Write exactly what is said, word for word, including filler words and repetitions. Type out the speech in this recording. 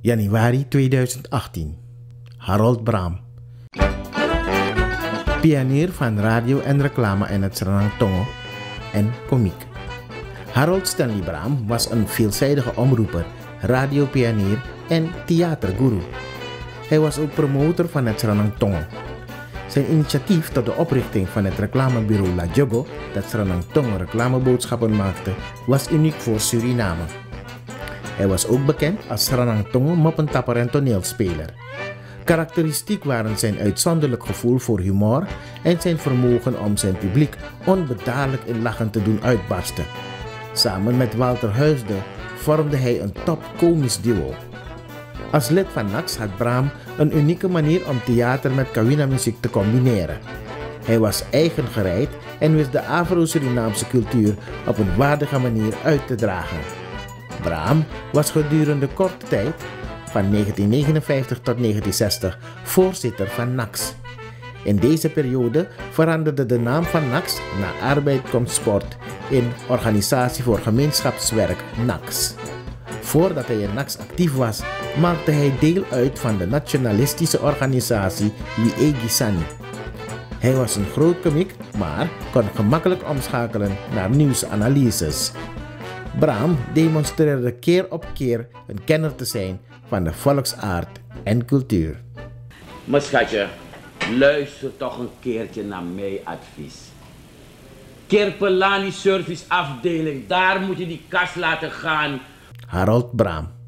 januari tweeduizend achttien. Harold Braam. Pionier van radio en reclame in het Sranang Tongo en komiek. Harold Stanley Braam was een veelzijdige omroeper, radiopionier en theaterguru. Hij was ook promotor van het Sranang Tongo. Zijn initiatief tot de oprichting van het reclamebureau La Jogo, dat Sranang Tongo reclameboodschappen maakte, was uniek voor Suriname. Hij was ook bekend als Sranang Tongo moppentapper en toneelspeler. Karakteristiek waren zijn uitzonderlijk gevoel voor humor en zijn vermogen om zijn publiek onbedadelijk in lachen te doen uitbarsten. Samen met Walter Huisde vormde hij een top komisch duo. Als lid van N A X had Braam een unieke manier om theater met Kawina-muziek te combineren. Hij was eigengereid en wist de Afro-Surinaamse cultuur op een waardige manier uit te dragen. Braam was gedurende korte tijd, van negentien negenenvijftig tot negentien zestig, voorzitter van N A X. In deze periode veranderde de naam van N A X naar Arbeid komt Sport in Organisatie voor Gemeenschapswerk N A X. Voordat hij in N A X actief was, maakte hij deel uit van de nationalistische organisatie Wie Gisani. Hij was een groot komiek, maar kon gemakkelijk omschakelen naar nieuwsanalyses. Braam demonstreerde keer op keer een kenner te zijn van de volksaard en cultuur. Maar schatje, luister toch een keertje naar mijn advies. Kirpelani Service Afdeling, daar moet je die kast laten gaan. Harold Braam.